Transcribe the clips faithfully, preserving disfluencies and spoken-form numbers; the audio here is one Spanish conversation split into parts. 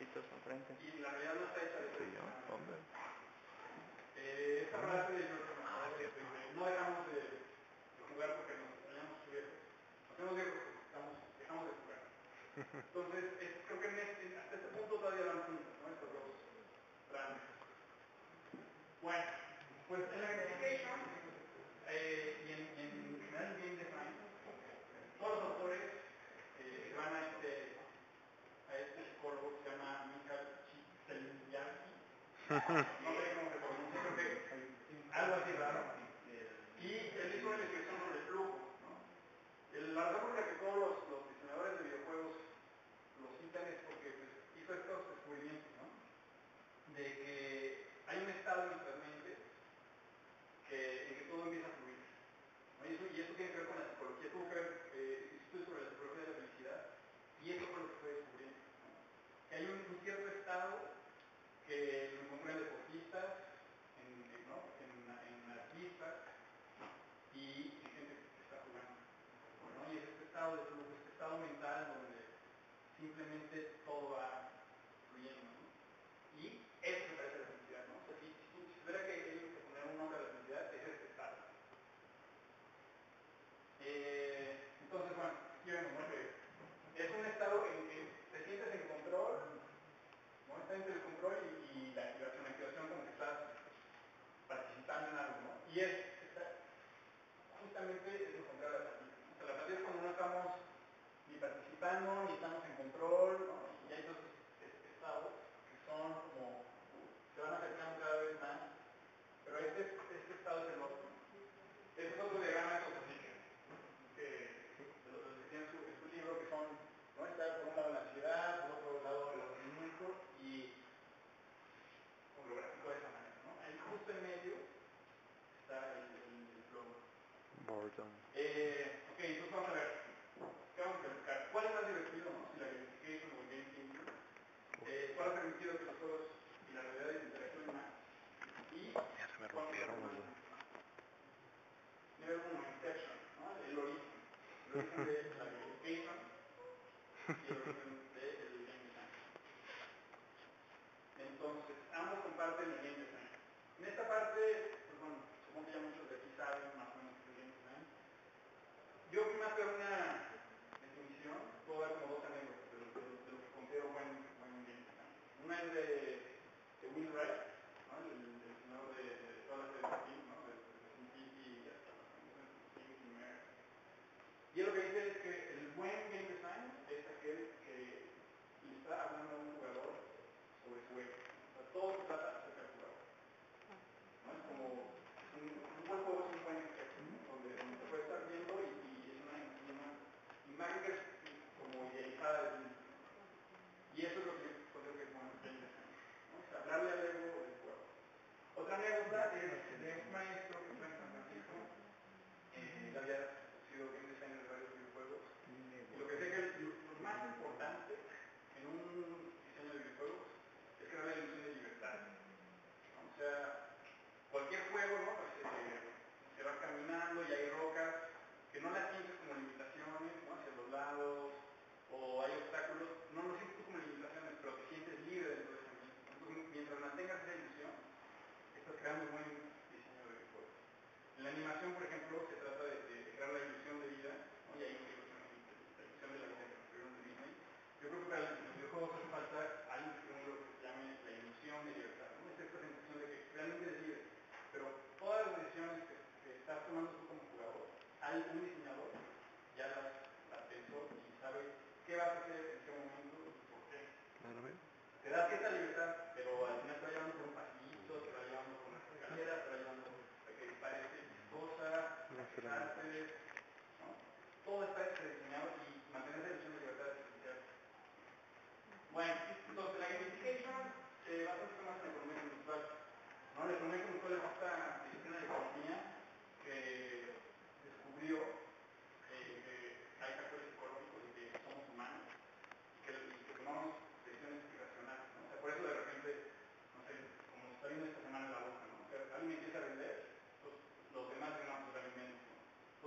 cositas enfrente. Y la realidad no está hecha de Sí, yo, hombre. Eh, esta frase de George Orwell, no dejamos de, de jugar porque nos hacemos viejos. Nos hacemos viejos porque estamos, dejamos de jugar. Entonces, es, creo que en este, hasta este punto todavía van juntos, ¿no? Estos dos planes. Bueno, pues en la gamification eh, y en, en general en game design, todos los autores eh, se van a este, a este psicólogo que se llama Michal Csikszentmihalyi. No sé cómo se pronuncia, creo que algo así raro. Y él hizo una investigación sobre el flujo, ¿no? El, la razón por la que todos los, los diseñadores de videojuegos lo citan es porque pues, hizo estos descubrimientos, ¿no? De que hay un estado en nuestras mentes que, en que todo empieza a fluir, ¿no? Y, eso, y eso tiene que ver con la psicología, tuvo que ver eh, estudios sobre la psicología de la felicidad, y eso fue lo que fue descubriendo, ¿no? Que hay un, un cierto estado que lo encontré en deportistas, en, en, ¿no? en, en artistas y en gente que está jugando, ¿no? Y es este estado de flujo, este estado mental donde simplemente todo va fluyendo, ¿no? Y eso me parece la felicidad, ¿no? O sea, si, si, si tuviera que, que poner un nombre a la felicidad, es este estado. Eh, entonces, bueno, aquí vemos, ¿no? Que es un estado en que te sientes en control, ¿no? Está entre el control y, y la activación, la activación como que estás participando en algo, ¿no? Y es, está, justamente es lo contrario a la apatía, ¿no? O sea, la apatía es cuando no estamos ni participando, ni estamos en control, ¿no? Y hay dos estados que son como, se van acercando cada vez más, pero este, este estado es el otro. Este es otro diagrama de Sofía, que de los que tienen su, en su libro, que son, ¿no? Está por un lado la ansiedad, por otro lado el aburrimiento, y como lo gráfico de esa manera, ¿no? Ahí justo en medio está el, el, el flow. Boredom. Eh, ok, entonces vamos a ver. ¿Qué vamos a verificar? ¿Cuál es más divertido, no? Si la gamification o el game thinking. Eh, ¿Cuál ha permitido que los juegos y las realidades interactúen más? Y Ya se me rompieron los dos. Nivel uno, Inception, ¿no? El origen. El origen de la gamification y el origen del game design. Entonces, ambos comparten el game design. En esta parte, pues bueno, supongo que ya muchos de aquí saben más o menos qué es el game design. Yo más que una definición, puedo dar como dos anécdotas de lo, de lo, de lo que considero buen, buen game design. Una es de, de Will Wright, ¿no? el, el diseñador de, de todas las series de Steam, ¿no? de, de SimCity y hasta las Steam y Mer. Y él lo que dice es que el buen game design es aquel que le está hablando a un jugador sobre su ego. O sea, todo se trata acerca del jugador, ¿no? Es como un, un buen juego es un buen espejo, ¿no? donde, donde te puedes estar viendo y, y es una, una imagen que es como idealizada de ti. Y eso es lo que yo considero que es buen game design, ¿no? O sea, hablarle al ego del jugador. Otra anécdota es de un maestro que fue en San Francisco, eh, él había sido game designer de varios videojuegos, y lo que sé que lo, lo más importante en un diseño de videojuegos es crear la ilusión de libertad, ¿no? O sea, cualquier juego, ¿no? Pues eh, se va caminando y hay rocas que no las sientes como limitaciones, ¿no? Hacia los lados, o hay obstáculos, no los sientes tú como limitaciones, pero te sientes libre dentro de ese ambiente. Entonces, mientras mantengas esa ilusión, estás creando un buen diseño de videojuegos. En la animación, por ejemplo, se trata de, de crear la ilusión de vida, ¿no? Y hay un libro que se llama La ilusión de la vida que construyeron de Disney. Yo creo que para los videojuegos hace falta algo que se llame la ilusión de libertad, ¿no? Es esta sensación de que realmente eres libre, pero todas las decisiones que, que estás tomando tú como jugador, hay un diseñador, ya las, las pensó y sabe qué vas a hacer en qué momento y por qué. Te da cierta libertad, pero al final te va llevando por un pasillito, te va llevando por una escalera, te va llevando a que dispares X cosa, a que saltes, ¿no? Todo está diseñado y mantener esa ilusión de libertad es esencial. Bueno, entonces la gamification se basa un poco más en la economía conductual, ¿no? La economía conductual es esta disciplina de economía que descubrió eh, que hay factores psicológicos y que somos humanos y que, y que tomamos decisiones irracionales, ¿no? O sea, por eso de repente, no sé, como está viendo esta semana en la bolsa, ¿no? O sea, alguien empieza a vender, pues los demás ganamos también menos, ¿no?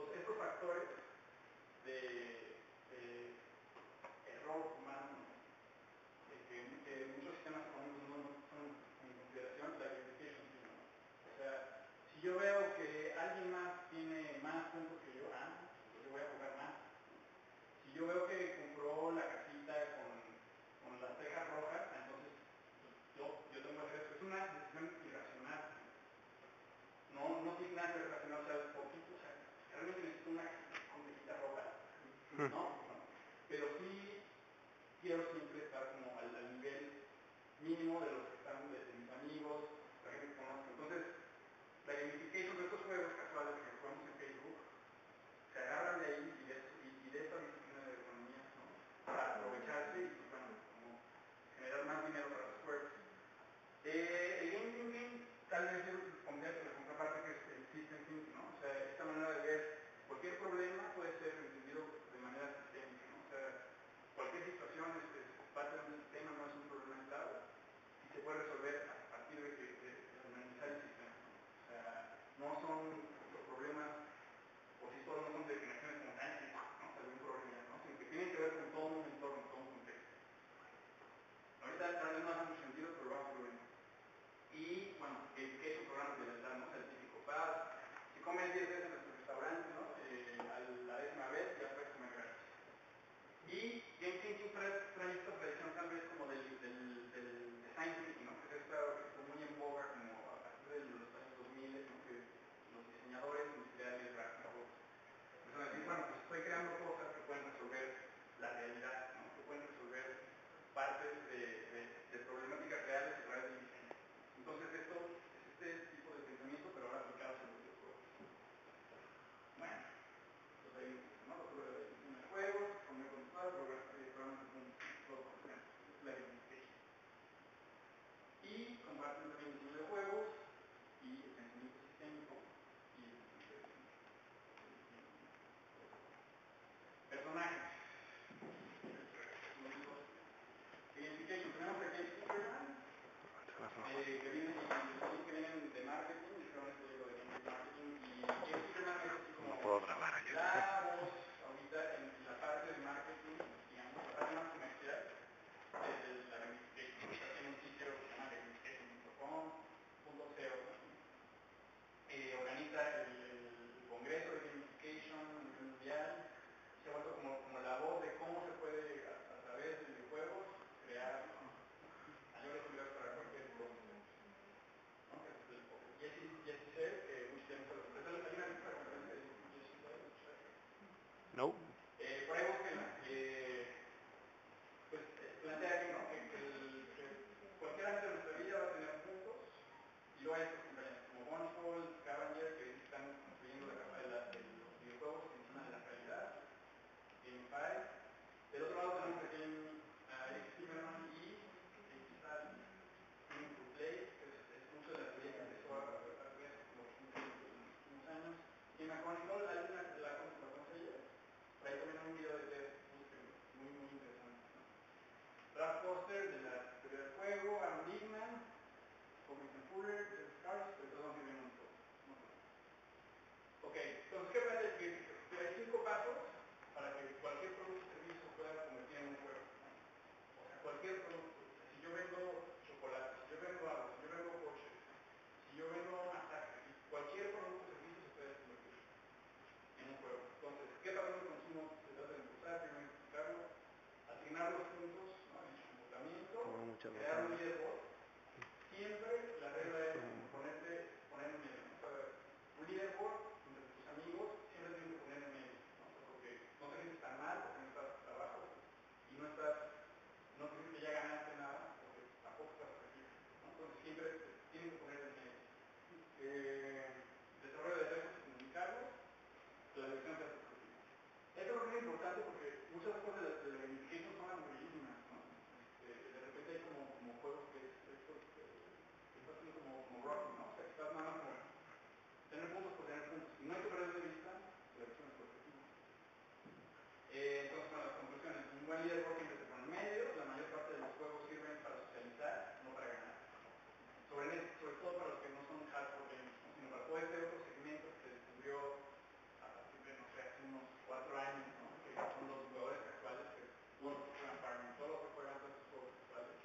crear un leaderboard, siempre la regla es ponerte, poner en medio, ¿no? O sea, un leaderboard entre tus amigos siempre tienes que poner en medio, ¿no? Porque no te sientes tan mal porque no estás abajo y no estás, no te sientes que ya ganaste nada porque tampoco estás arriba, ¿no? Entonces siempre tienes que poner en medio. Eh, desarrollo de retos y comunicarlos, la elección de objetivos. Esto es muy importante porque muchas cosas de la, de la gamification son aburridísimas, ¿no? Este, de repente hay como, como juegos que es, estos, eh, que estás haciendo como, como Rocky, ¿no? O sea, que estás nada más como tener puntos por tener puntos. Y no hay que perder de vista la elección de objetivos. Eh, entonces, bueno, las conclusiones. Un buen leaderboard siempre se pone en medio. La mayor parte de los juegos sirven para socializar, no para ganar. Sobre, sobre todo para los que no son hardcore games, ¿no? Sino para todo este otro segmento que se descubrió a partir de, no sé, hace unos cuatro años, ¿no? Que son los jugadores casuales, que todos los que juegan Farming, todos los que juegan todos estos juegos casuales.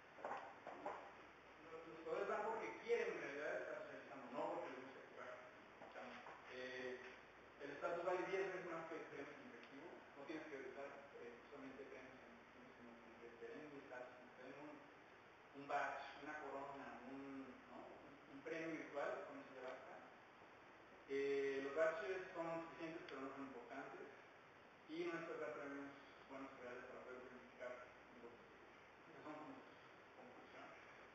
Los, los jugadores van porque quieren en realidad estar socializando, no porque les guste jugar. O sea, eh, el status vale diez veces más que premios en efectivo. No tienes que dar eh, solamente premios en efectivo, sino que te den un status, te den un, un badge, una corona, un, ¿no? un premio virtual, con eso ya basta. Eh, los badges son suficientes pero no son importantes y no necesitas dar premios buenos reales para poder verificar los objetivos. Esas son como conclusiones.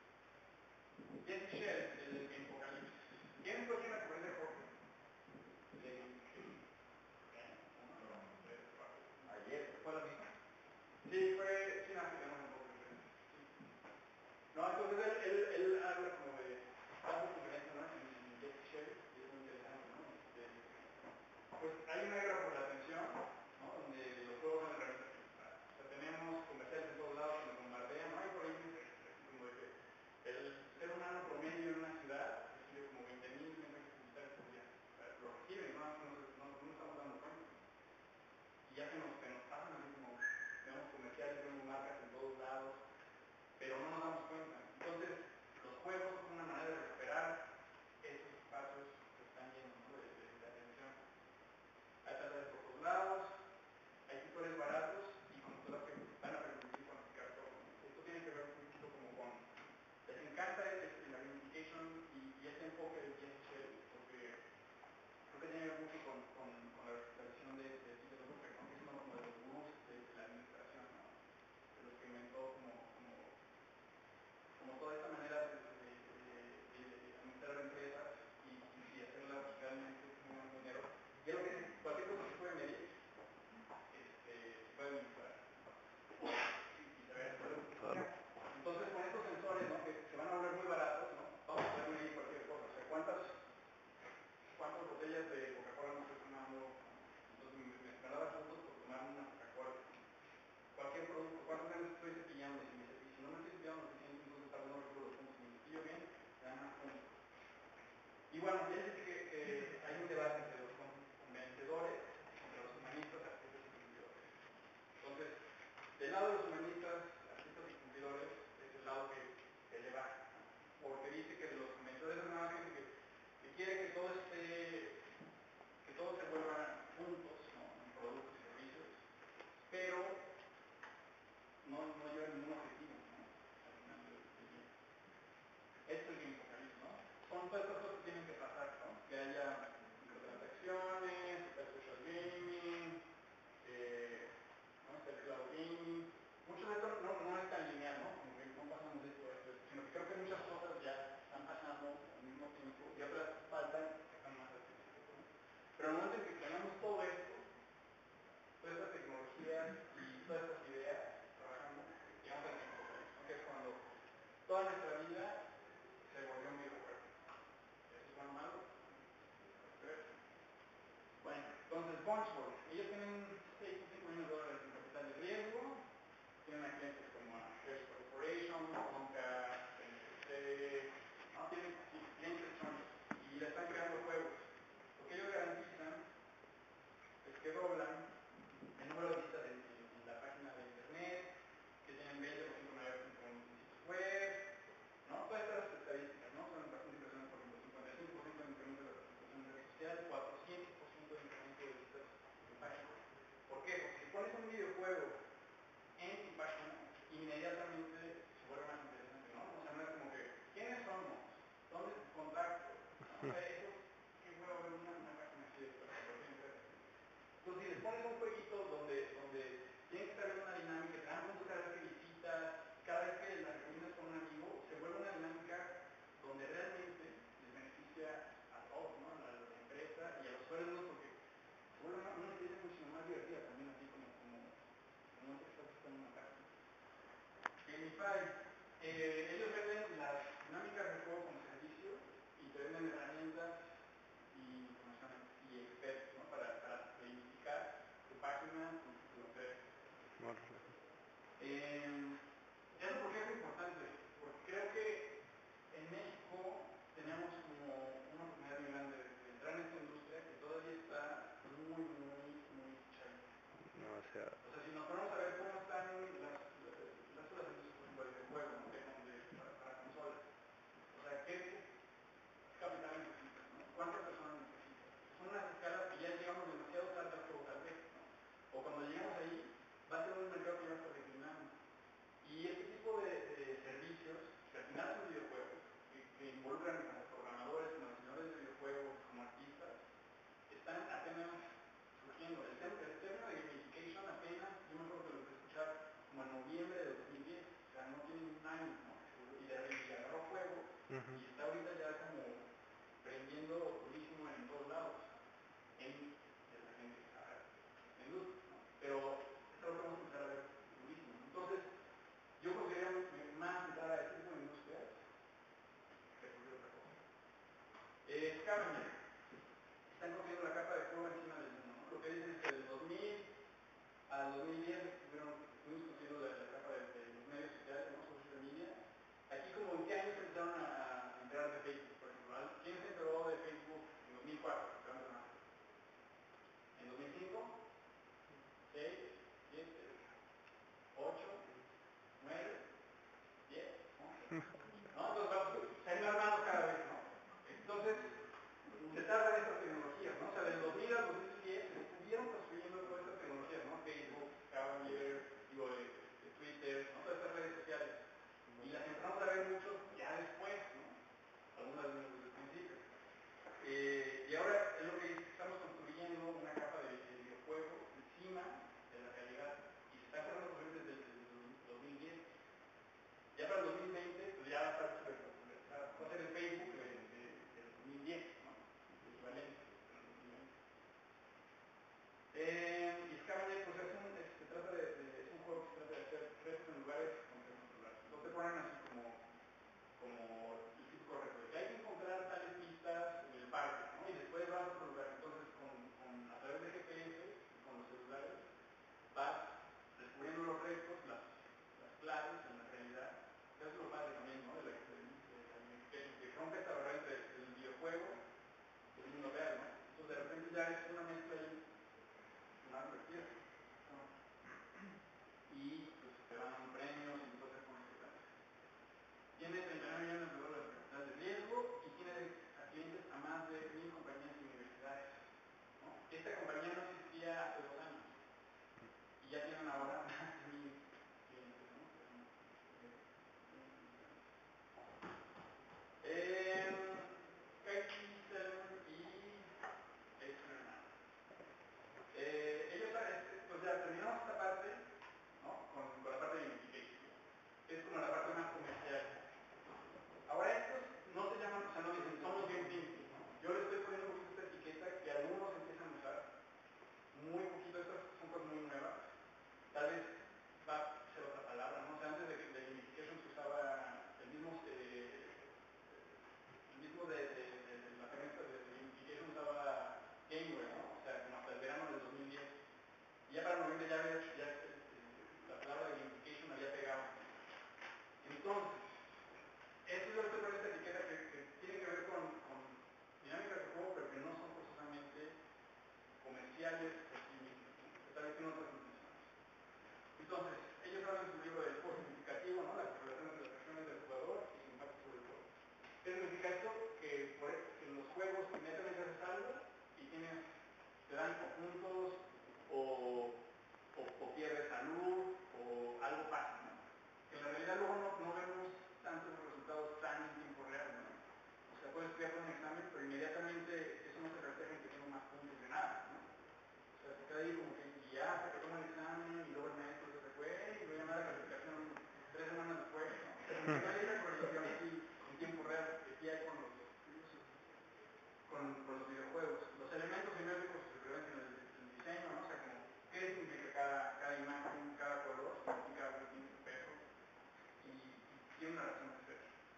Jesse Shell, el Infocalipsis. ¿Quién fue quien me acuerda de Jorge? De Gamification. Uno, dos, tres, cuatro. Ayer, ¿fue la misma? Sí, fue, sí, no, que tenemos un poco diferente. Sí. No, entonces él, él, él habla como de algo diferente, ¿no? En, en Jesse Shell, y es muy interesante, ¿no? Este, pues hay una guerra por la atención, ¿no? Donde los juegos son herramientas principales. O sea, tenemos comerciales en todos lados que nos bombardean, ¿no? Hay por ahí como de que el ser humano promedio en una ciudad recibe como veinte mil mensajes publicitarios por día. O sea, lo reciben, ¿no? No, no, no nos estamos dando cuenta. Y ya se nos, se nos pasan así como, vemos comerciales, vemos marcas en todos lados, pero no nos damos cuenta. Entonces, los juegos son una manera de recuperar esos espacios que están llenos, ¿no? de, de, de atención. Hay talleres por todos lados, hay tutores baratos y computadoras que van a permitir cuantificar todo. Esto tiene que ver un poquito como con, les encanta este, la gamification y, y este enfoque del Jesse Shell, porque creo que tiene que ver mucho con, con, con la, la visión de, de Peter Drucker, ¿no? Que es uno como de los gurús de, de la administración, ¿no? De los que inventó como, como, como toda esta manera de, de, de, de, de administrar empresas y, y hacerlas realmente muy buen dinero. Y es lo que cualquier cosa se puede medir, este, se puede mejorar. Y se ve. Entonces, con estos sensores, ¿no? que se van a volver muy baratos, ¿no? Vamos a poder medir cualquier cosa. O sea, ¿cuántas, cuántas botellas de Coca-Cola no estoy tomando? Entonces, me, me, me daba puntos por tomar una Coca-Cola. Cualquier producto, ¿cuántas veces estoy cepillando? Y si, me cepillo, si no me estoy cepillando lo suficiente, entonces tal vez no recibo los puntos. Si me cepillo bien, me dan más puntos. Y bueno, ya dice que, que hay un debate entre los convencedores, entre los humanistas, artistas y cumplidores. Entonces, del lado de los humanistas, artistas y cumplidores, es el lado que, que le va, ¿no? Porque dice que los convencedores es una gente que, que quiere que todo esté, que todo se vuelva puntos, ¿no? En productos y servicios, pero no, no lleva ningún objetivo, ¿no? Al final del día. Esto es el infocalismo, ¿no? Son todas estas cosas que tienen que pasar, ¿no? Que haya microtransacciones, el social gaming, eh, ¿no? el cloud gaming. Mucho de esto no, no es tan lineal, ¿no? Como que no pasamos de esto a esto, sino que creo que muchas cosas ya están pasando al mismo tiempo y otras faltan que están más al principio, ¿no? Pero en el momento en que tenemos todo esto, todas estas tecnologías y todas estas ideas trabajando, llegamos al infocalismo, ¿no? Que es cuando toda nuestra vida se volvió un videojuego. ¿Eso es bueno o malo? Bueno, entonces Bunchboard, ellos tienen seis punto cinco millones de dólares en capital de riesgo, tienen a clientes como a Hearst Corporation, Conca, N F C, no, tienen sí, clientes chonchos y le están creando juegos. Lo que ellos garantizan es que doblan el número de visitas en, en, en la página de internet, que tienen veinte por ciento mayor que en sitios web, ¿no? Todas estas estadísticas, ¿no? Son bastante impresionantes, por ejemplo, cincuenta y cinco por ciento de incremento de la participación en redes sociales, cuatrocientos por ciento de incremento de visitas Ujú. y está ahorita ya como prendiendo durísimo en todos lados, en la gente que está en luz, ¿no? Pero es algo que vamos a empezar a ver durísimo, ¿no? Entonces, yo considero más entrar a este tipo de industrias que cualquier otra cosa. Eh, Scavenger, están construyendo la capa de fuego encima del mundo, ¿no? Lo que dicen es que del dos mil al dos mil diez estuvieron, estuvimos construyendo la, la capa de, de los medios sociales, ¿no? Social media. Aquí, como en qué años empezaron a, a enterar de Facebook, por ejemplo. ¿Quién se enteró de Facebook en dos mil cuatro? ¿En dos mil cinco? ¿seis? ¿siete? ¿ocho? ¿nueve? ¿diez? ¿once? ¿No? Entonces vamos, se han armado cada vez, ¿no? Entonces, se tardan estas tecnologías, ¿no? O sea, del dos mil al dos mil diez se estuvieron construyendo todas estas tecnologías, ¿no? Facebook, Scavenger, digo, eh, eh, Twitter, ¿no? Todas estas redes sociales. Y las empezamos a ver mucho ya después, ¿no? Algunas desde el principio. Eh, y ahora es lo que estamos construyendo una capa de, de videojuego encima de la realidad. Y se está creando corrientes desde el dos mil diez. Ya para el dos mil veinte, pues ya va a estar súper popularizado. Va a ser el Facebook de, de, del dos mil diez, ¿no? El equivalente del dos mil veinte. Eh, y Scavenger, pues es un, es, se trata de, de, es un juego que se trata de hacer retos en lugares controlados. Entonces te ponen así como, como el típico reto de que hay que encontrar tales pistas en el parque, ¿no? Y después vas a otro lugar. Entonces, con, con, a través de G P S, con los celulares, vas descubriendo los retos, las, las claves en la realidad. Eso es lo padre también, ¿no? De la, de, de la gamification, que rompe esta barrera entre el videojuego y el mundo real, ¿no? Entonces, de repente ya es una mezcla ahí más divertida, ¿no? Y pues te van dando premios y entonces con esto tal. Tiene treinta y nueve millones de dólares de capital de riesgo y tiene a clientes a más de mil compañías y universidades, ¿no? Esta compañía no existía hace dos años y ya tienen ahora más de mil clientes, ¿no? Eh, Katie Seller y External. Eh, ellos, pues ya terminamos esta parte, ¿no? Con, con la parte de gamification, que es como la parte más comercial. Ahora estos no se llaman, o sea, no dicen somos game thinking, ¿no? Yo les estoy poniendo un poquito esta etiqueta que algunos empiezan a usar, muy poquito, estas son cosas muy nuevas. Tal vez va a ser otra palabra, ¿no? O sea, antes de, de gamification se usaba el mismo, eh, el mismo de, de, de, de la premisa de, de gamification usaba Gameware, ¿no? O sea, como hasta el verano del dos mil diez. Y ya para noviembre ya, había, ya eh, la palabra de gamification había pegado. Entonces, eso yo estoy poniendo esta etiqueta que, que tiene que ver con, con dinámicas de juego, pero que no son forzosamente comerciales o sí mismas, ¿no? Que tal vez tienen otras intenciones. Entonces, ellos hablan en su libro del juego significativo, ¿no? La correlación entre las acciones del jugador y su impacto sobre el juego. ¿Qué significa esto? Que, por, que en los juegos inmediatamente haces algo y tienes, te dan o puntos o, o, o pierdes salud o algo pasa, ¿no? Que en la realidad luego no, no vemos tantos resultados tan en tiempo real, ¿no? O sea, puedes estudiar un examen, pero inmediatamente eso no se refleja en que tengo más puntos de nada, ¿no? O sea, se queda ahí como que ya hasta que toma el examen y luego el maestro se fue y luego llama la calificación tres semanas después, ¿no? O sea, no hay esa correlación así en tiempo real que sí hay con los, con, con los videojuegos. Los elementos semióticos se revelan en el, el diseño, ¿no? O sea, como qué significa cada, cada imagen, cada color, significa algo, tiene un peso y, y tiene una razón de ser.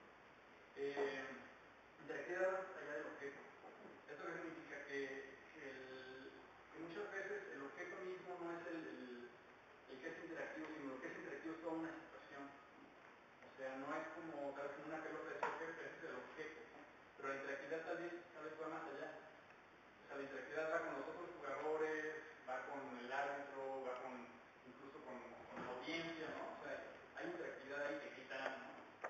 Eh, interactividad allá del objeto. ¿Esto qué significa? Que, que, el, que muchas veces el objeto mismo no es el, el, el que es interactivo, sino lo que es interactivo es toda una situación. O sea, no es como tal vez como una pelota de soccer, ese es el objeto, ¿no? Pero la interactividad tal vez, tal vez va más allá. O sea, la interactividad va con los otros jugadores, va con el árbitro, va con incluso con, con la audiencia, ¿no? O sea, hay interactividad ahí que gritan, ¿no?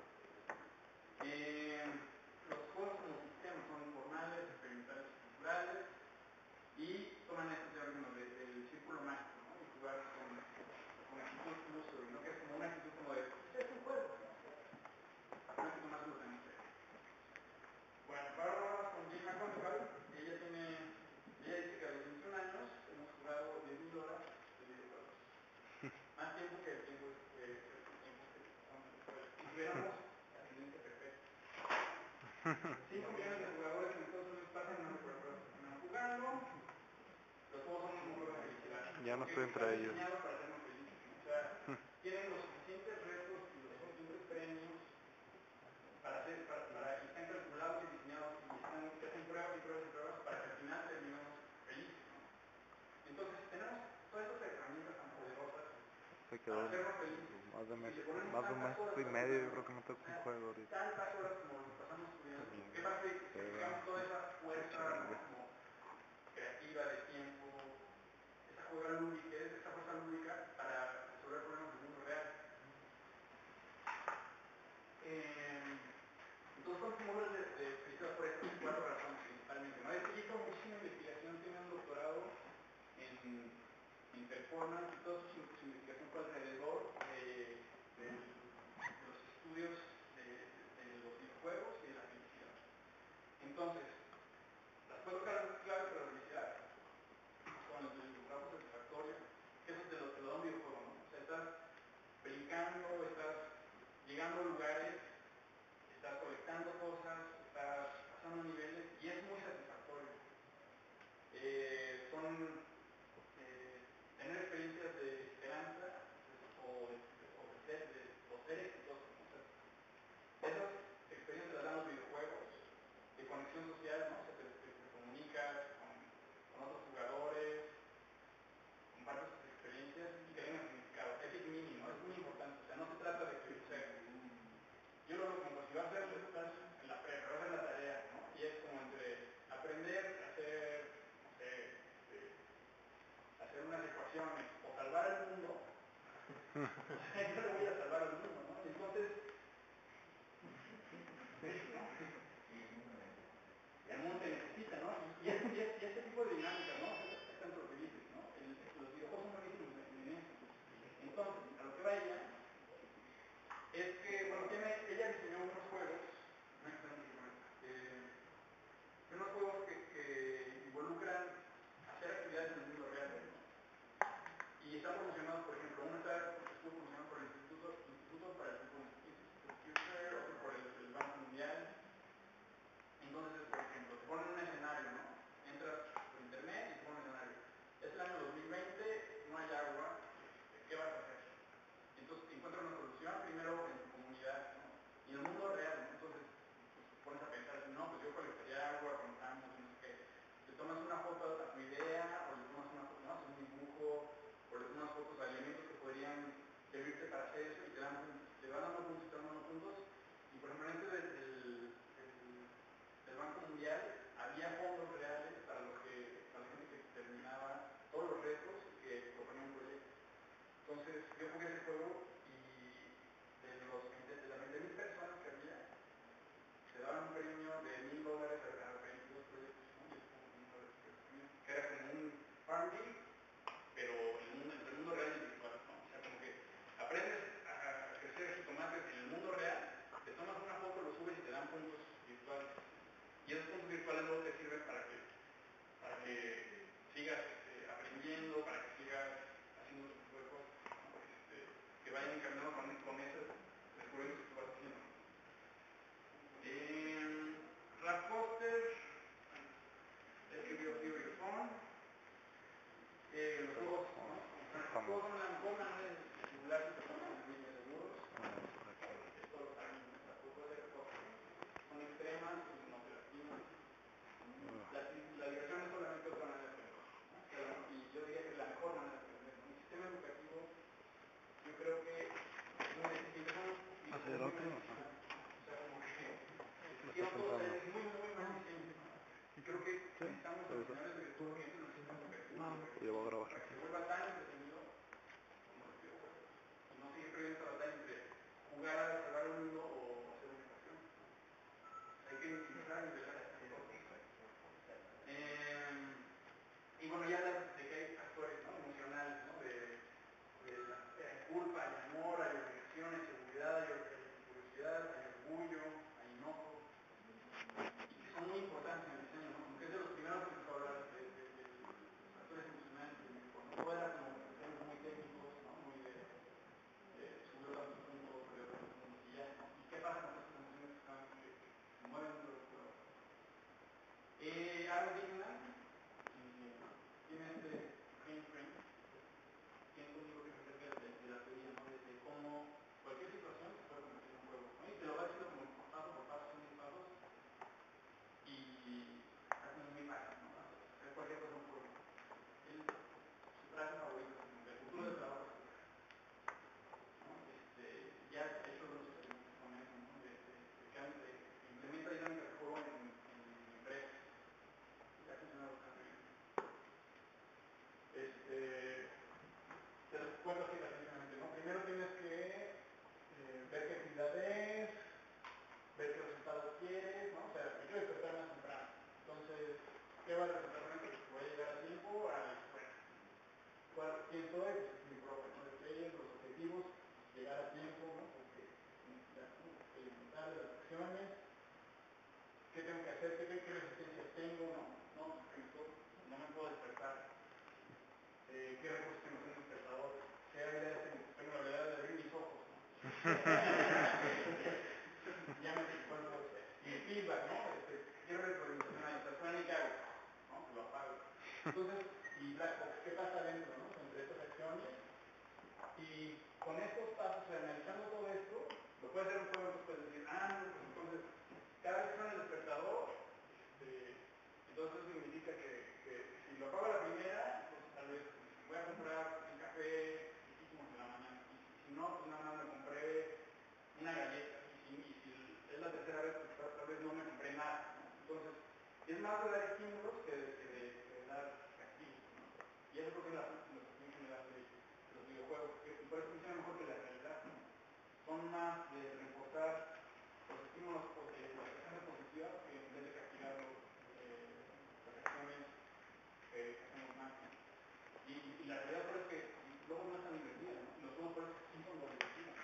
Eh, los juegos como sistemas son formales, experimentales y culturales y toman este término de, del círculo mágico, ¿no? Y jugar con, con actitud incluso, ¿no? Que es como una actitud como de, es un juego, ¿no? cinco millones de jugadores en Estados Unidos pasan una temporada semana jugando. Los juegos son como juegos de felicidad. Ya no estoy entre Están ellos. diseñados para hacernos felices, ¿no? O sea, tienen los suficientes retos y los suficientes premios para hacer, para, para, y están calculados y diseñados y están, se hacen pruebas y pruebas y pruebas para que al final terminemos felices, ¿no? Entonces tenemos todas estas herramientas tan poderosas Se quedó para hacernos felices. más de mes, Si le ponemos más de un tantas mes horas y a medio, yo jugar, creo que no toco un juego ahorita. tantas horas como lo que pasamos estudiando, ¿qué pasa si Sí, aplicamos toda esa fuerza, ¿no? chinga. Como creativa de tiempo, esa fuerza lúdica, esa fuerza lúdica para resolver problemas del mundo real? Eh, entonces, ¿cuántos módulos de, de felicidad por estas cuatro razones principalmente? ¿No? He hecho muchísima investigación, tiene un doctorado en, en performance y toda su, su investigación fue alrededor de, de, de los estudios de, de, de los videojuegos y de la felicidad. Entonces, las cuatro claves para la felicidad son el trabajo satisfactorio, que eso te lo, te lo da un condiciones, qué tengo que hacer, qué, qué resistencias tengo, ¿no? No, pues que me puedo, no me puedo despertar, eh, qué recursos tengo en un despertador, qué habilidades tengo, tengo la habilidad de abrir mis ojos, ¿no? Ya me di cuenta, y el feedback, ¿no? Este, ¿qué retroalimentación hay? O sea, suena y qué hago, ¿no? Pues lo apago. Entonces, y black box, ¿qué pasa adentro, ¿no? Entre estas acciones. Y con estos pasos, o sea, analizando todo esto, lo puedes hacer un juego, entonces puedes decir, ah, no, pues entonces, cada vez que suena el despertador, este, entonces eso significa que, que si lo apago a la primera, entonces tal vez voy a comprar un café riquísimo en la mañana. Y si, si no, pues nada más me compré una galleta. Y si, y si es la tercera vez, pues tal, tal vez no me compré nada, ¿no? Entonces, es más de dar estímulos que de, que de, que de dar castigos, ¿no? Y eso creo que es la filosofía general de los videojuegos, que por eso funciona mejor que la realidad, ¿no? Son más de reforzar los estímulos, eh, las acciones positivas, que en vez de castigar los, eh, las acciones que hacemos mal, ¿no? Y, y la realidad por eso es que luego no es tan divertida, ¿no? Y los juegos por eso sí son lo divertidos.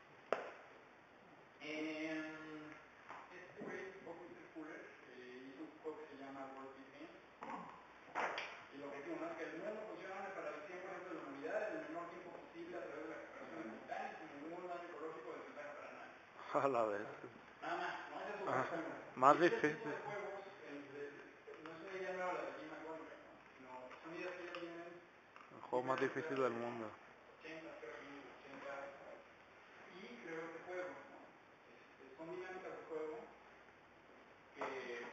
Eh, este güey, Bob Fuller, eh, hizo un juego que se llama World Peace Game. Y el objetivo, ¿no? Es que el mundo funcione para el cien por ciento de la humanidad en el menor tiempo posible a través de la cooperación ambiental y sin ningún daño ecológico o desventaja para nadie. A la vez. Nada más, ¿no? Ese es su Ah, objetivo. más Y ese tipo difícil. de juegos, el, el, no es una idea nueva la de Jim McGonigal, ¿no? Sino son ideas que ya vienen El juego más difícil del mundo. ochenta, creo que en los ochenta. Y creo que juegos, ¿no? Este, son dinámicas de juego que,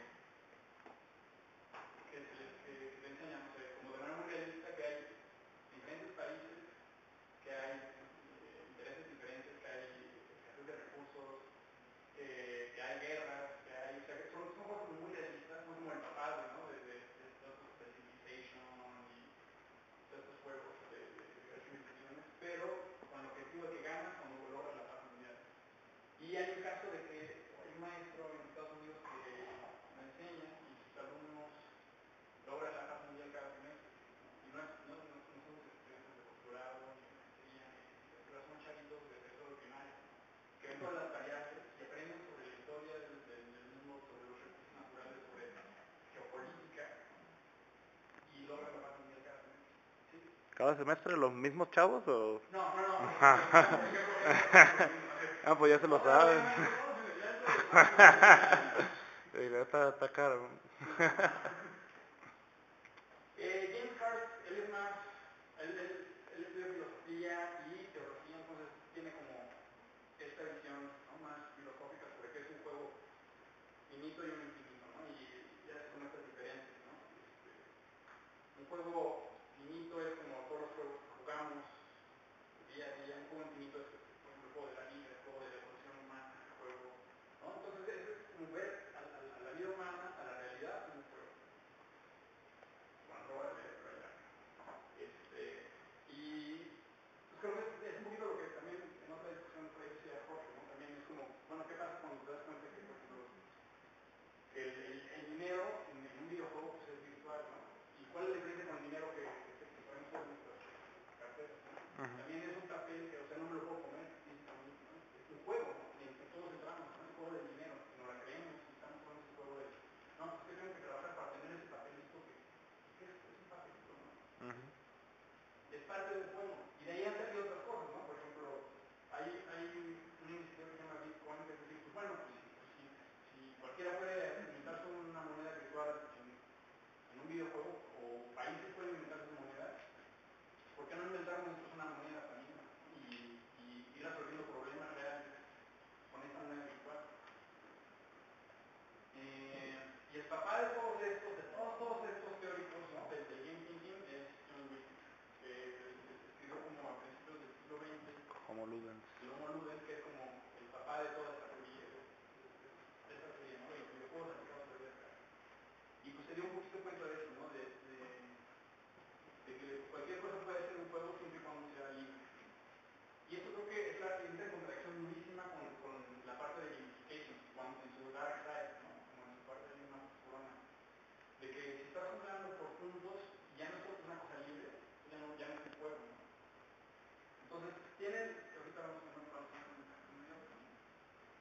que, te, que, que te enseñan, no sé, como de manera muy realista, que hay diferentes países, que hay eh, intereses diferentes, que hay escasez de recursos, eh, que hay guerras, que hay, o sea, que son, son cosas muy realistas, son como el papado, ¿no? De, de, de, de Civilization y todos estos juegos de, de, de civilizaciones, pero con el objetivo de que ganas cuando logras la paz mundial. Y hay un caso de que hay un maestro en Estados Unidos que lo enseña y sus alumnos logran la paz mundial cada semestre, ¿no? Y no, es, no, no, no somos estudiantes de doctorado, ni de maestría, ni de licenciatura, son chavitos de tercero de primaria, ¿no? Que ven todas las variables y aprenden sobre la historia del, del, del mundo, sobre los recursos naturales, sobre geopolítica, ¿no? Y logran la paz mundial cada semestre. ¿Sí? ¿Cada semestre los mismos chavos o...? No, no, no. Ah, pues ya se lo saben. Ya está, está caro. eh, James Hart, él es más, él, él, él estudia filosofía y teología, entonces tiene como esta visión, ¿no? Más filosófica sobre qué es un juego finito y un infinito, ¿no? Y ya se son estas diferencias, ¿no? Este, un juego finito es como todos los juegos que jugamos día a día, un juego infinito es, por ejemplo, el juego de la vida, el juego de la evolución humana, el juego, ¿no? Entonces eso es como ver a, a, a la vida humana, a la realidad como un juego. Bueno, lo voy a leer, pero ya. Este, y pues creo que es, es un poquito lo que también en otra discusión por ahí decía Jorge, ¿no? También es como, bueno, ¿qué pasa cuando te das cuenta que, por ejemplo, que el, el, el dinero en, en un videojuego pues es virtual, ¿no? ¿Y cuál es la diferencia con el dinero que, que, que ponemos en nuestras carteras, ¿no? Uh-huh. También es un papel que, o sea, no me lo puedo comer físicamente, ¿no? Es un juego, ¿no? Y en que todos entramos, ¿no? El juego del dinero, que no la creemos y estamos jugando ese juego de, no, pues que tengo que trabajar para tener ese papelito que, ¿qué es? Es un papelito, ¿no? Uh-huh. Es parte del juego. Y de ahí han salido otras cosas, ¿no? Por ejemplo, hay, hay un iniciativa que se llama Bitcoin, que es decir, pues bueno, pues, pues si, si cualquiera puede inventarse una moneda virtual en, en un videojuego, o países pueden inventarse una moneda, ¿por qué no inventarnos nosotros una moneda también, ¿no? Y, y ir resolviendo problemas reales con esta moneda virtual? Eh, y el papá de todos estos, de todos, todos estos teóricos, ¿no? Del, del game thinking es John Wilson, que escribió como a principios del siglo veinte. Homo Ludens. El Homo Ludens, que es como el papá de toda esta teoría, de, de, de esta teoría, ¿no? De los videojuegos aplicados a la vida real. Y pues se dio un poquito cuenta de eso, ¿no? De, de, de que cualquier cosa puede ser un juego siempre y cuando sea libre. Y eso creo que es la entra en contradicción durísima con, con la parte de gamification, cuando, en su dark side, ¿no? Como en su parte de más oscurona. De que si estás jugando por puntos, ya no es una cosa libre, ya no, ya no es un juego, ¿no? Entonces, tienen, ahorita vamos a ver una pausa en un minuto, ¿no?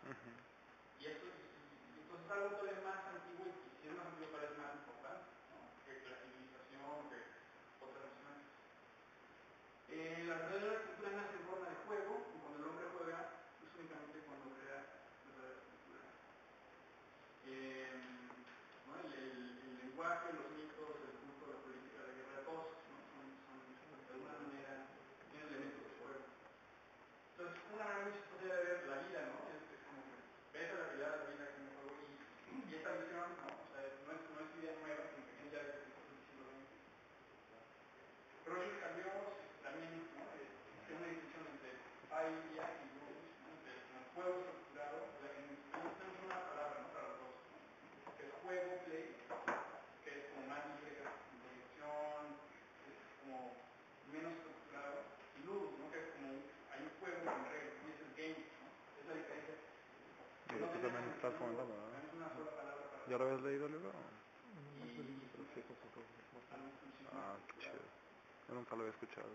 Ujú. Y esto, y, y- y entonces algo todavía más antiguo, y si es más antiguo parece más importante, ¿no? Que, que la civilización, que otras nociones. Eh, la verdadera cultura nace en forma de juego, y cuando el hombre juega, es únicamente cuando crea verdadera cultura. Eh, ¿no? el, el, el lenguaje, los mitos, el culto, la política, la guerra, todos, ¿no? son, son, de alguna manera, tienen elementos de juego. Entonces, una manera muy podría ver la vida, ¿no? Es, es como que ves a la realidad de la vida como un juego, y, y esta visión, ¿no? O sea, no es, no es idea nueva, sino que viene ya desde el siglo veinte. Pero eso cambió también, ¿no? Eh, hacer una distinción entre idea y rules, ¿no? Entre el juego estructurado, o sea, en, tenemos una palabra, ¿no? Para los dos, ¿no? El juego, play, que es como más libre de improvisación, es como menos estructurado, y ludus, ¿no? Que es como hay un juego con reglas, ¿no? Y es el game, ¿no? Es la diferencia. Y No tú tenemos también un, estás tenemos, comentando, ¿verdad? tenemos una sola palabra para ¿Ya lo habías leído el libro? y, y algo muchísimo más Ah, qué estructurado. chido. Yo nunca lo había escuchado.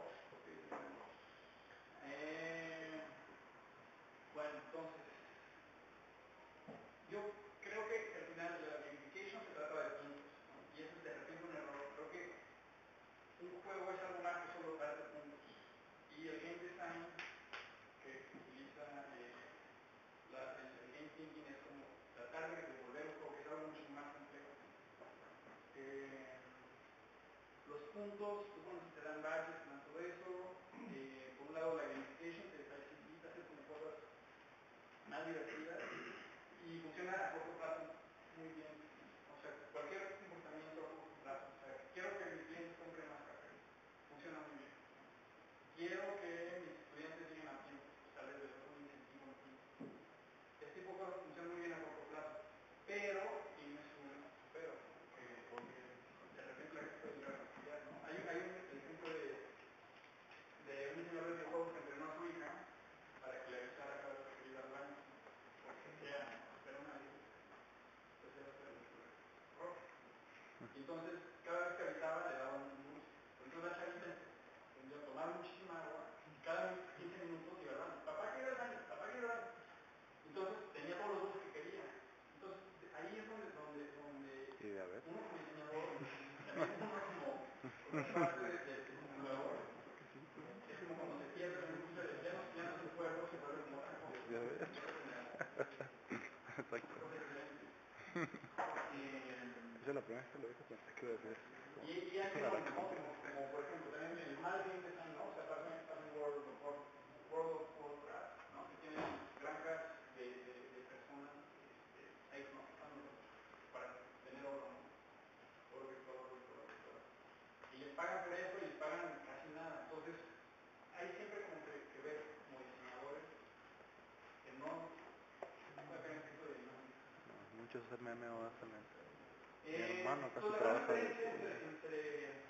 Eh, bueno, entonces, yo creo que al final la gamification se trata de puntos, ¿no? Y eso es de repente un error. Creo que un juego es algo más que solo darte puntos. Y el game design que utiliza eh, la, el, el game thinking es como tratar de devolver un juego que es algo mucho más complejo. Eh, los puntos, pues bueno, te dan badges, te dan todo eso. Eh, por un lado la gamification te facilita hacer como cosas más divertidas y funciona a corto plazo muy bien. O sea, cualquier comportamiento a corto plazo. O sea, quiero que mis clientes compren más café. Funciona muy bien. Quiero que mis estudiantes lleguen a tiempo. Pues tal vez les doy un incentivo en tiempo. Este tipo de cosas funcionan muy bien a corto plazo. Pero tienes un pero, que, que de repente la gente puede llegar a fastidiar, ¿no? Hay, hay un ejemplo de, de un diseñador de videojuegos que entrenó a su hija para que le avisara cada vez que quería ir al baño, porque sea, pero nadie, pues era hacer el error. Y entonces, cada vez que avisaba le daba un dulce. Entonces la chavita aprendió a tomar muchísima agua, y cada quince minutos iba al baño. Papá quiere ir al baño, papá quiere ir al baño. Entonces tenía todos los dulces que quería. Entonces, ahí es donde, donde, donde Y a ver. uno como diseñador, también uno como otra parte del de, de simulador, es como cuando se pierde la industria de ya no, ya no es un juego, se vuelve como otra cosa. ¿Ya ves? Se vuelve como Exacto. una cosa diferente. Eh, Esa es la primera vez que lo dijo, pensé que iba a decir como y, y hay para fenómenos, ¿no? Como, como por ejemplo también el marketing design, ¿no? O sea, pasa en, pasa en World of War- World of Warcraft, ¿no? Que tienen granjas de, de, de personas, este, ahí no, están los- para tener oro, ¿no? Oro virtual, oro virtual, oro virtual. Y les pagan por eso y les pagan casi nada. Entonces, hay siempre como que, que ver como diseñadores que no sacan ese tipo de dinámica. no, muchos M M Os también. Mi Eh, hermano casi pues la gran trabaja de diferencia eso. entre, entre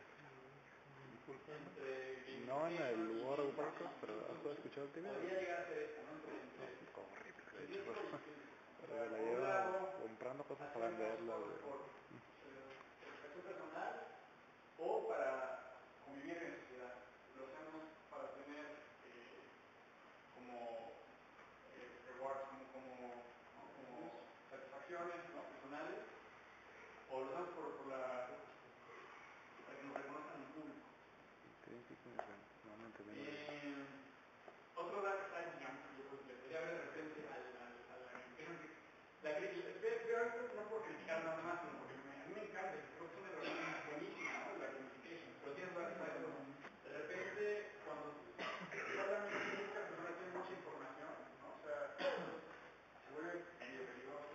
entre No en el gamification y World game of Warcraft, design pero y ¿has thinking escuchado el T V? podría llegar a ser esta, ¿no? Entre, No, entre es un juego horrible, de hecho. científico y físico. O Pero sea, se la por un lleva lado, comprando cosas para hacemos venderlas. cosas por satisfacción personal o para convivir en sociedad. Lo hacemos para tener eh, como eh, rewards, como, como, ¿no? como satisfacciones, ¿no? Personales, o lo hacemos por, por la, para que nos reconozcan en público. Intrínseco, no, no entendí lo que Eh, otro dark side, digamos, que yo creo que le podría ver de repente al, al, a la gamification, que la crítica, veo esto no por criticar nada más, sino porque me, a mí me encanta, y creo que es una herramienta buenísima, ¿no? La gamification, pero tiene dark side, ¿no? De repente, cuando solamente muchas personas tienen mucha información, ¿no? O sea, se vuelve medio peligroso.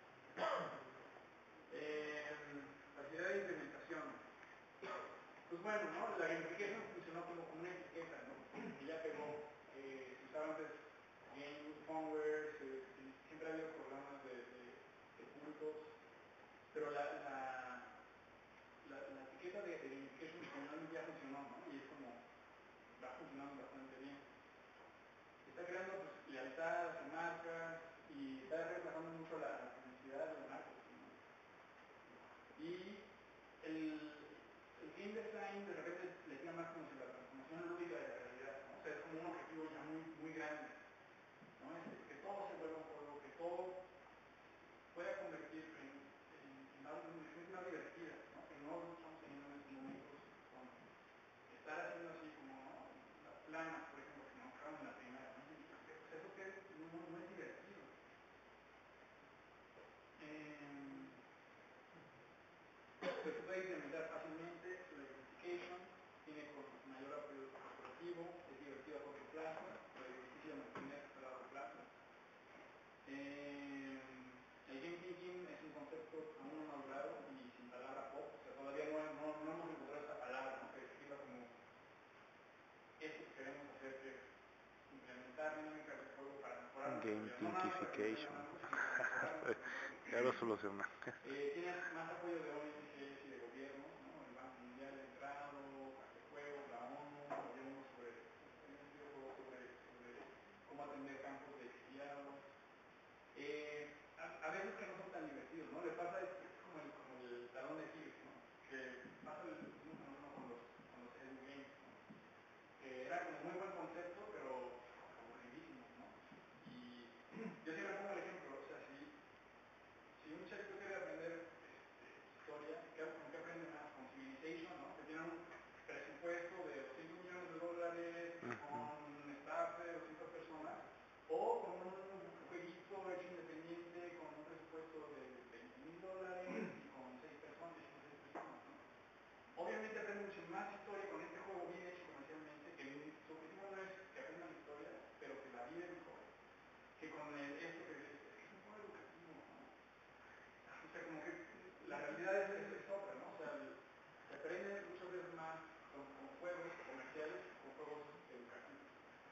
Eh, facilidad de implementación. Pues bueno, ¿no? La gamification funcionó como una etiqueta, ¿no? Que ya pegó, eh, se usaba antes Game Funware, se, se, siempre ha habido programas de, de, de puntos, pero la, la, la, la etiqueta de, de gamification finalmente ya funcionó, ¿no? Y es como, va funcionando bastante bien. Está creando pues, lealtad a marcas y está reemplazando mucho la, la publicidad del marketing, ¿no? Y el, el game design de repente le tira más como si la transformación lúdica de la realidad, ¿no? O sea, es como un objetivo ya muy, muy grande, ¿no? Es que todo se vuelva un juego todo pueda convertir en, en, en algo en experiencias más divertidas, ¿no? Que no estamos teniendo en estos momentos con estar haciendo así como, ¿no? Las planas, por ejemplo, que nos acaban en la primera, ¿no? Y, pues eso que no, no es divertido. Eh, pues se puede implementar fácilmente la gamification, tiene con mayor apoyo corporativo, es divertido a corto plazo, pero es difícil de mantener a largo plazo. Eh, el game thinking es un concepto aún no madurado y sin palabra pop, o sea, todavía no, no, no hemos encontrado esta palabra, ¿no? Que describa como esto que queremos hacer, que es implementar dinámicas de juego para mejorar nuestra Game vida. No nada más para que nos thinkification. vayan ganando, sino para mejorar nuestra vida. Ya lo solucioné. Eh, tienes más apoyo de O N Gs y de gobiernos, ¿no? El Banco Mundial ha entrado, Café Juegos, la ONU, había uno sobre, había un videojuego sobre, sobre cómo atender campos de exiliados. Eh, a, a veces que no son tan divertidos, ¿no? Le pasa, es, es como, el, como el talón de tigre, ¿no? Que pasa el mismo fenómeno con los, con los edu games, ¿no? Que era como muy buen concepto, pero aburridísimo, ¿no? Y yo siempre pongo el ejemplo, o sea, si Si un chavito quiere aprender este, historia, ¿con qué aprende más? Con Civilization, ¿no? Que tiene un presupuesto de doscientos millones de dólares, con staff de doscientas personas, o con un jueguito hecho independiente, con un presupuesto de veinte mil dólares y con seis personas, y con seis personas, ¿no? Obviamente aprende mucho más historia con este juego bien hecho comercialmente, que su objetivo no es que aprendan historia, pero que la vive mejor, que con el, esto que dices, es que es un juego educativo, ¿no? O sea, como que la realidad es, es, es otra, ¿no? O sea, el, se aprende muchas veces más con, con juegos comerciales que con juegos educativos.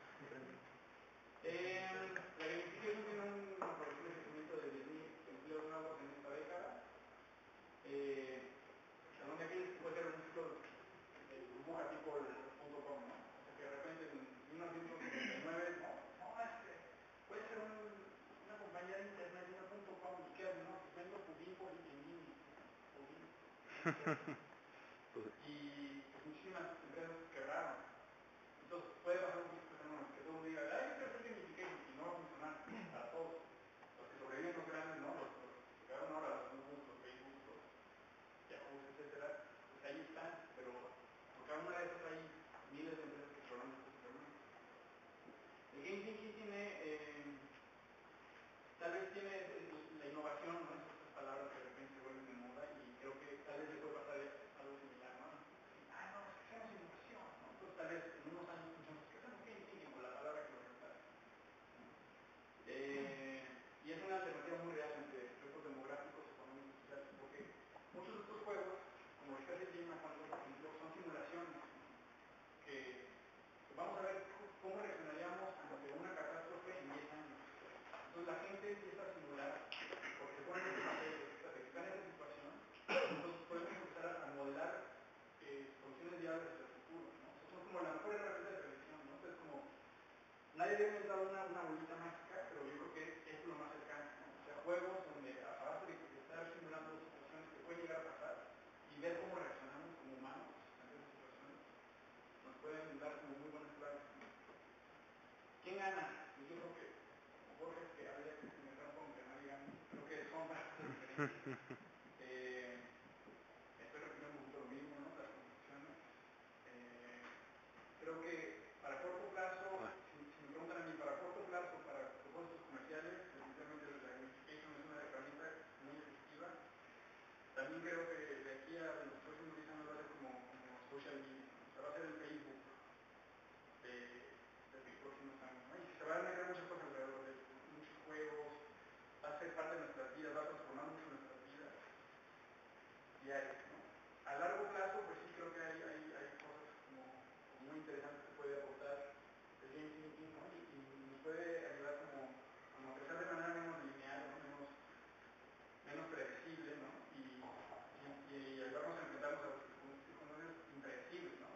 Eh, la gamificación tiene un, una proyección de crecimiento de diez mil empleos nuevos en esta década. Eh, donde aquí puede ser un ciclo de burbuja tipo el punto com, ¿no? O sea, que de repente en mil novecientos noventa y nueve, no, no, es que puede ser un, una compañía de internet, una punto com, y que no, pues vendo pudín por en línea, pudín. Y pues muchísimas empresas quebraron. Entonces puede pasar un fenómeno que todo el mundo diga, ay, yo quiero hacer gamification, y no va a funcionar para todos. Los que sobreviven los grandes, ¿no? Los, los que quedaron ahora, los Google, los Facebook, los Yahoo, etcétera, pues ahí están, pero por cada una de esas hay miles de empresas que fueron estos fenómenos. El game thinking tiene, eh, tal vez tiene la innovación, ¿no? Estas palabras que de repente se vuelven de moda y creo que tal vez le puede pasar algo similar, ¿no? Ah, no, es que hacemos innovación, ¿no? Entonces tal vez en unos años escuchamos que hacemos game thinking con la palabra que lo reemplaza. Eh, y es una alternativa muy real entre retos demográficos, económicos y sociales, porque muchos de estos juegos, como el que hace Jim McConnell, por ejemplo, son simulaciones, ¿no? que, que vamos a ver cómo reaccionaríamos ante una catástrofe en diez años. Entonces la gente empieza a simular, porque se pone en ese papel de que está en esa situación, entonces podemos empezar a modelar eh, soluciones viables hacia el futuro, ¿no? O sea, son como la mejor herramienta de predicción, ¿no? Entonces como nadie había inventado una, una bolita mágica, pero yo creo que es lo más cercano, ¿no? O sea, juegos donde a base de estar simulando situaciones que pueden llegar a pasar y ver cómo reaccionamos como humanos ante esas situaciones, nos pueden dar como muy buenas claves, ¿no? ¿Quién gana? Pues yo creo que, como Jorge, que habría que inventar un juego que nadie gane, creo que son bastante diferentes. Eh, estoy repitiendo un poquito lo mismo, ¿no? Las conclusiones. Eh, creo que para corto plazo, si, si me preguntan a mí, para corto plazo, para propósitos comerciales, definitivamente la gamification es una herramienta muy efectiva. También creo que de aquí a los próximos diez años va a ser como, como social media, ¿no? O sea, va a ser el Facebook de, de los próximos años, ¿no? Y se van a agregar muchas cosas alrededor de esto, ¿no? Muchos juegos, va a ser parte de nuestras vidas, va a transformar mucho nuestras vidas diarias, ¿no? A largo plazo, pues sí creo que hay, hay, hay cosas como, como muy interesantes que puede aportar el game thinking, ¿no? Y, y nos puede ayudar como, como a pensar de manera menos lineal, ¿no? Menos, menos predecible, ¿no? Y, y, y ayudarnos a enfrentarnos a los circunstancias impredecibles, ¿no?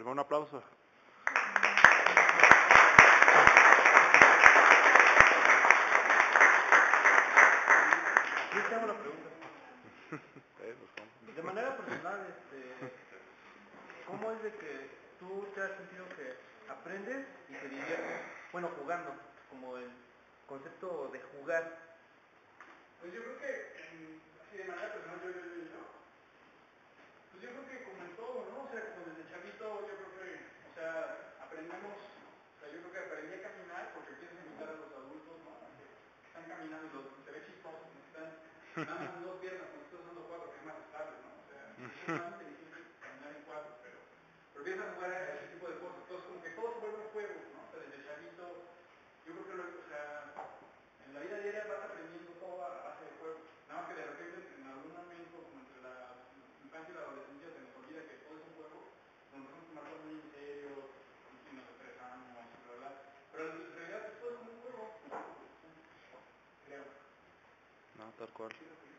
favor, un aplauso. Yo te hago una pregunta. Eh, pues, ¿cómo? De manera personal, este, ¿cómo es de que tú te has sentido que aprendes y te diviertes? Bueno, jugando, como el concepto de jugar. Pues yo creo que, en, así de manera personal, yo, yo, yo, yo, pues yo creo que como en todo, ¿no? O sea, como desde chavito, yo creo que, o sea, aprendemos, o sea, yo creo que aprendí a caminar porque empiezas a invitar a los adultos, ¿no? A que están caminando y los, se ve chistoso, como que están nada más en dos piernas, cuando estás usando cuatro, que es más estable, ¿no? O sea, es más inteligente caminar en cuatro, pero, pero empiezas a jugar a ese tipo de cosas. Entonces, como que todo se vuelve un juego, ¿no? O sea, desde chavito, yo creo que, lo, o sea, en la vida diaria vas aprendiendo todo a base de juegos. Nada más que de repente, en algún momento, como entre la infancia y la adolescencia, se nos olvida que todo es un juego, nos empezamos a tomar todo muy en serio, y nos estresamos, y bla, bla. Pero en realidad, pues, todo es como un juego, creo. No, tal cual.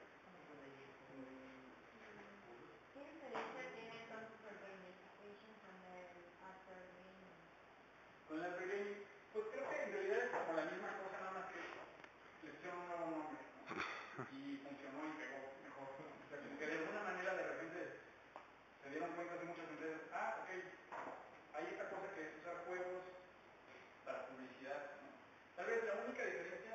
¿Qué diferencia tiene entonces el gamification con el after gaming? Con el after gaming, pues creo que en realidad es como la misma cosa, nada más que le pusieron un nuevo nombre, ¿no? Y funcionó y pegó mejor. O sea, como que de alguna manera de repente se dieron cuenta de muchas empresas, ah, ok, hay esta cosa que es usar juegos para publicidad, ¿no? Tal vez la única diferencia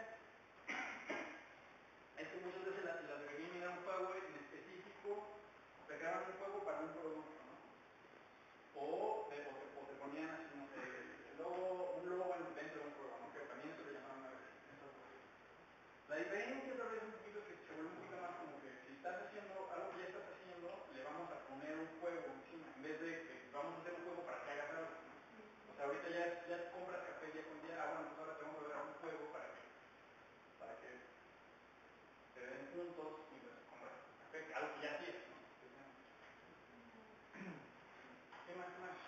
es que muchas veces las la de gaming era un juego en específico, o sea, creaban un juego para un producto, ¿no? O te, o te, o te ponían así, no sé, el logo, un logo dentro de un juego, ¿no? Que también eso le llamaban a la diferencia tal vez un poquito es que se vuelve un poquito más como que si estás haciendo algo que ya estás haciendo, le vamos a poner un juego encima, en vez de que vamos a hacer un juego para que hagas algo, ¿no? O sea, ahorita ya, ya compras café ya con día, ah, bueno, pues ahora te vamos a dar un juego para que, para que te den puntos y pues compras café, algo que ya hacías, ¿no? ¿Qué más, qué más?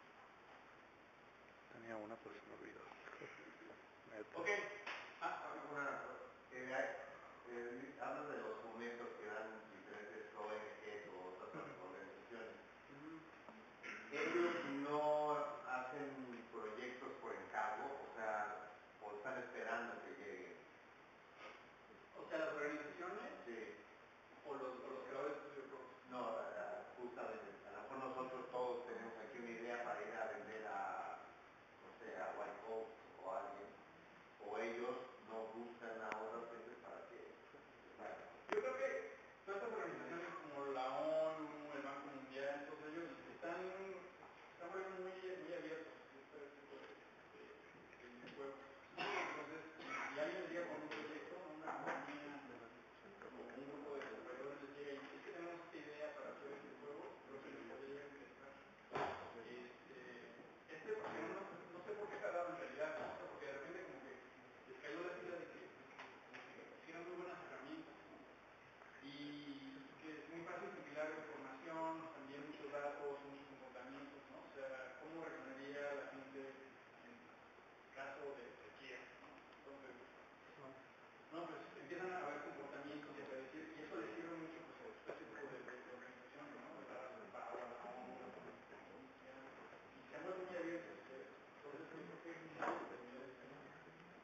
Tenía una, pero se me olvidó. Neta. Ok. Ah, Una, eh, hay- eh, hablas de los momentos que dan diferentes O N Ges o otras organizaciones. Ellos no hacen proyectos por encargo, o sea, o están esperando que lleguen. o sea, las organizaciones Sí. o los, o los creadores de videojuegos. No, a- a- justamente, a lo mejor nosotros todos tenemos aquí una idea para ir a vender a, no sé, a White Coat o a alguien, o ellos no buscan a otras gentes para que les hagan. Yo creo que todas estas organizaciones como la ONU, el Banco Mundial, todos ellos están, están volviendo muy, muy abiertos a este tipo de, de, de videojuegos. Entonces, si alguien les llega con un proyecto, una compañía o un grupo de desarrolladores les llega y es que tenemos esta idea para hacer este juego, creo que les podría llegar a interesar. Este, este porque no, no sé por qué se ha dado en realidad, ¿no? O sea, porque de repente como que les cayó la fila de que, como que hicieron muy buenas herramientas, ¿no? Y que es muy fácil compilar información, también muchos datos, muchos comportamientos, ¿no? O sea, cómo reaccionaría la gente en caso de sequía, ¿no? Entonces, no, pues empiezan a haber comportamientos y a predecir, y eso les sirve mucho pues, a este tipo de, de, de organizaciones, ¿no? De la FAO, a la ONU, a la Organización Mundial, y se han vuelto muy abiertos a eso. Entonces, yo creo que es una oportunidad diferente.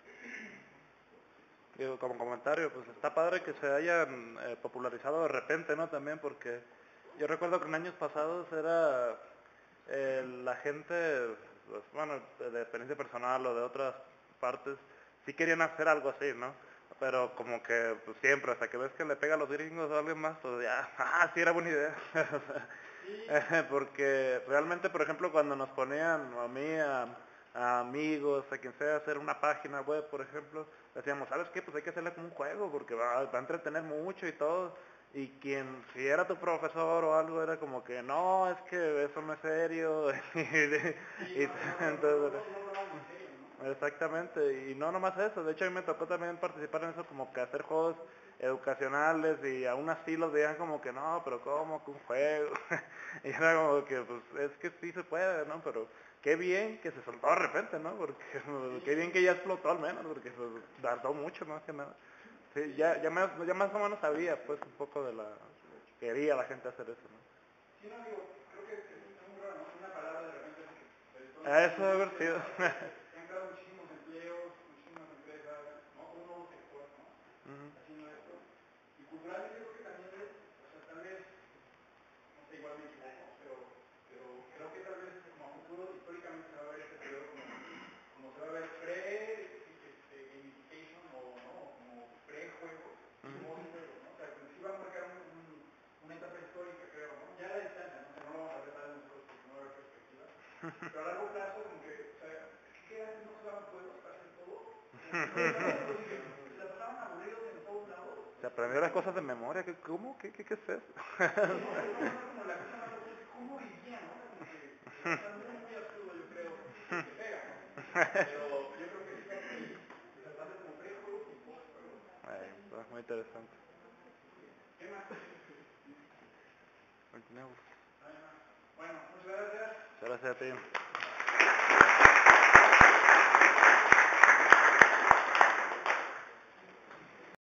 Digo, como comentario, pues está padre que se hayan eh, popularizado de repente, ¿no? También porque yo recuerdo que en años pasados era eh, la gente, pues, bueno, de experiencia personal o de otras partes, sí querían hacer algo así, ¿no? Pero como que pues, siempre, hasta que ves que le pega a los gringos o a alguien más, pues ya, ah, sí era buena idea. Porque realmente, por ejemplo, cuando nos ponían a mí, a, a amigos, a quien sea, hacer una página web, por ejemplo, decíamos, ¿sabes qué? Pues hay que hacerla como un juego, porque va, va a entretener mucho y todo. Y quien, si era tu profesor o algo, era como que, no, es que eso no es serio. y, de- y entonces, exactamente, y no nomás eso, de hecho a mí me tocó también participar en eso, como que hacer juegos educacionales y aún así los veían como que no, pero ¿cómo que un juego? y era como que pues es que sí se puede, ¿no? Pero qué bien que se soltó de repente, ¿no? Porque qué bien que ya explotó al menos, porque pues, tardó mucho más que nada. Sí, ya, ya, más, ya más o menos sabía pues un poco de la... quería la gente hacer eso, ¿no? Sí, no, digo, creo que es muy raro, ¿no? Una palabra de repente Ah, eso debe haber sido. Han creado muchísimos empleos, muchísimas empresas, ¿no? Un nuevo sector, ¿no? Ujú. Haciendo esto. Y culturalmente creo que también, o sea, tal vez, no sé, igual me equivoco, pero, pero creo que tal vez como a futuro históricamente se va a ver este periodo como, como se va a ver pre este, gamification o no, como pre-juegos y Ujú. post-juegos, ¿no? O sea, como si va a marcar un, un, una etapa histórica, creo, ¿no? Ya a la distancia, ¿no? O sea, no lo vamos a ver tal nosotros porque no va a haber perspectiva. Pero a largo plazo, como que, o sea, es que antes no jugaban juegos para hacer todo. Se la pasaban aburridos en todos lados. Se aprendió las cosas de memoria. ¿Qué, ¿Cómo? ¿Qué, qué, qué es eso? Como la cosa más loca, ¿cómo vivían, no? Como que, o sea, muy, muy absurdo, yo creo, que pega, ¿no? Pero yo creo que sí va por ahí. O sea, tanto como prejuegos y postjuegos. Ay, está muy interesante. ¿Qué más? Continuemos. Bueno, muchas gracias. Muchas gracias a ti.